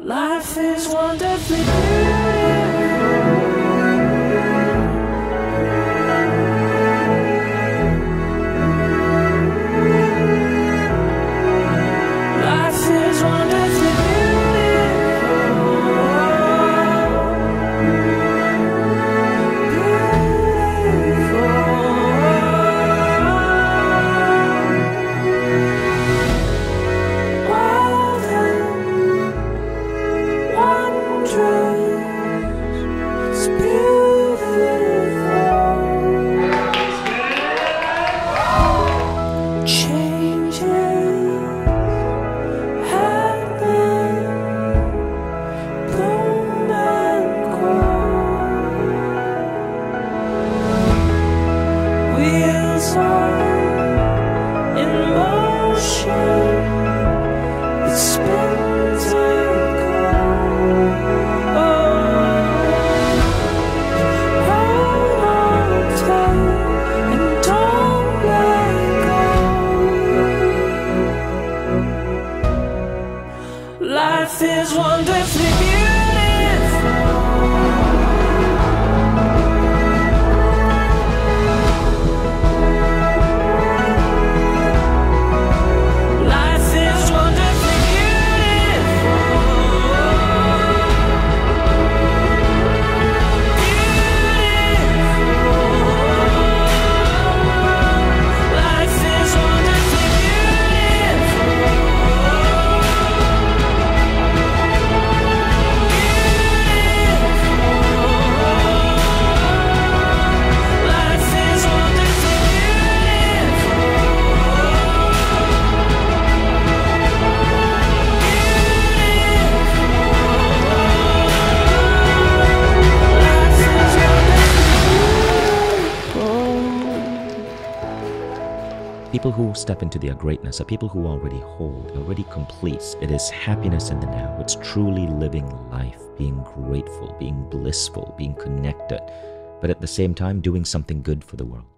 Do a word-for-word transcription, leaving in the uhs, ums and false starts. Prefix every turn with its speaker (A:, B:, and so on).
A: Life is wonderfully beautiful. Life is wonderfully Life is wonderfully beautiful. Life is wonderfully beautiful. Beautiful. Life is wonderfully beautiful.
B: People who step into their greatness are people who already hold, already completes. It is happiness in the now. It's truly living life, being grateful, being blissful, being connected, but at the same time doing something good for the world.